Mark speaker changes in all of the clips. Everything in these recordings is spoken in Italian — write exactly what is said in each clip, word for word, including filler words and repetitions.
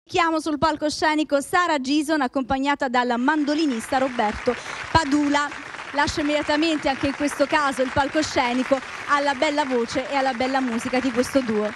Speaker 1: Chiamo sul palcoscenico Sara Gison accompagnata dal mandolinista Roberto Padula. Lascio immediatamente anche in questo caso il palcoscenico alla bella voce e alla bella musica di questo duo.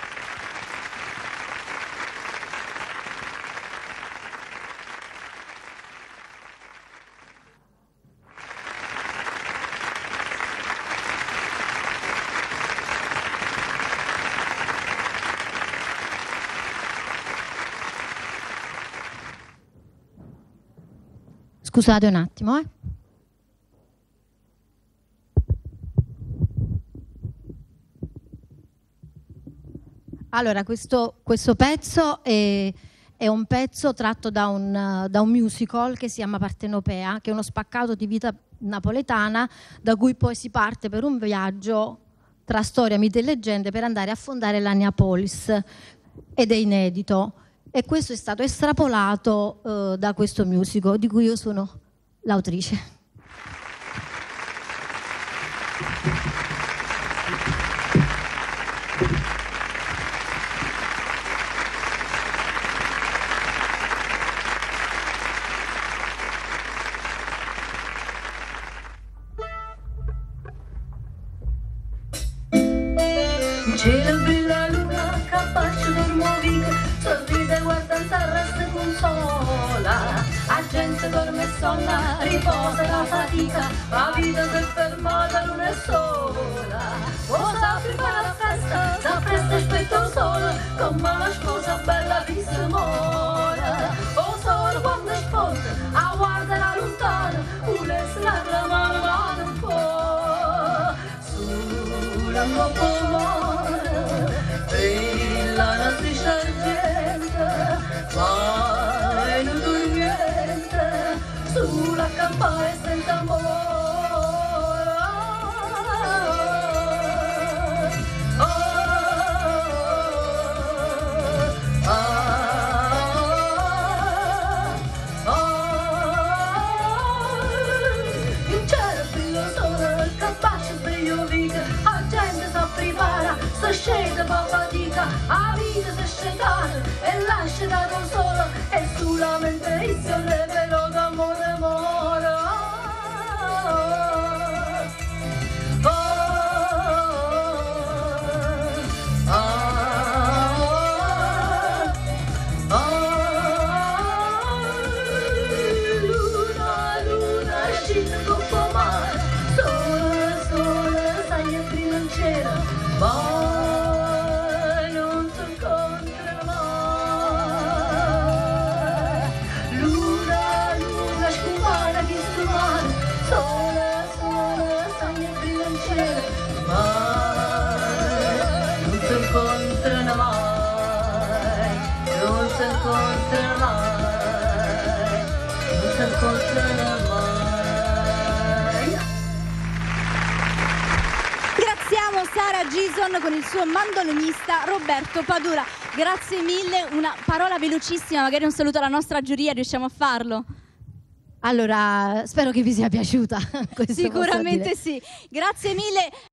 Speaker 2: Scusate un attimo, eh. Allora, questo, questo pezzo è, è un pezzo tratto da un, da un musical che si chiama Partenopea, che è uno spaccato di vita napoletana, da cui poi si parte per un viaggio tra storia, miti e leggende per andare a fondare la Neapolis, ed è inedito. E questo è stato estrapolato uh, da questo musical, di cui io sono l'autrice.
Speaker 3: In cielo brilla luna, capace dormovica, sorride, guarda in terra, se consola. La gente dorme e sonna, riposa la fatica, la vita si è fermata, non è sola. Cosa prepara la festa, da festa aspetta il sole, come la sposa bella di Simona. O sole quando è sporta, a guardare lontano, volesse la mano mano un po'. Sulla popolare, brilla la striscia argenta, mai non dormiente, sulla campana e senza amore. Oh, oh, oh, oh. In cielo brilla il sole, capace sveglio vica, la gente si prepara, si scende per fatica, la vita si scendana e lascia da consolo, e sulla mente il sole velo d'amore amore. Oh, oh, oh, luna, luna, scende dopo mare, sole, sole, sai e prima in cielo, mai non si incontrano mai. Luna, luna, scumana che stumare, sole, sole, sai e prima in cielo, mai non si incontrano mai, non si incontrano mai, non si incontrano mai.
Speaker 1: Ringraziamo Sara Gison con il suo mandolinista Roberto Padula. Grazie mille, una parola velocissima, magari un saluto alla nostra giuria, riusciamo a farlo?
Speaker 2: Allora, spero che vi sia piaciuta. Questo posso
Speaker 1: Sicuramente
Speaker 2: dire.
Speaker 1: sì. Grazie mille.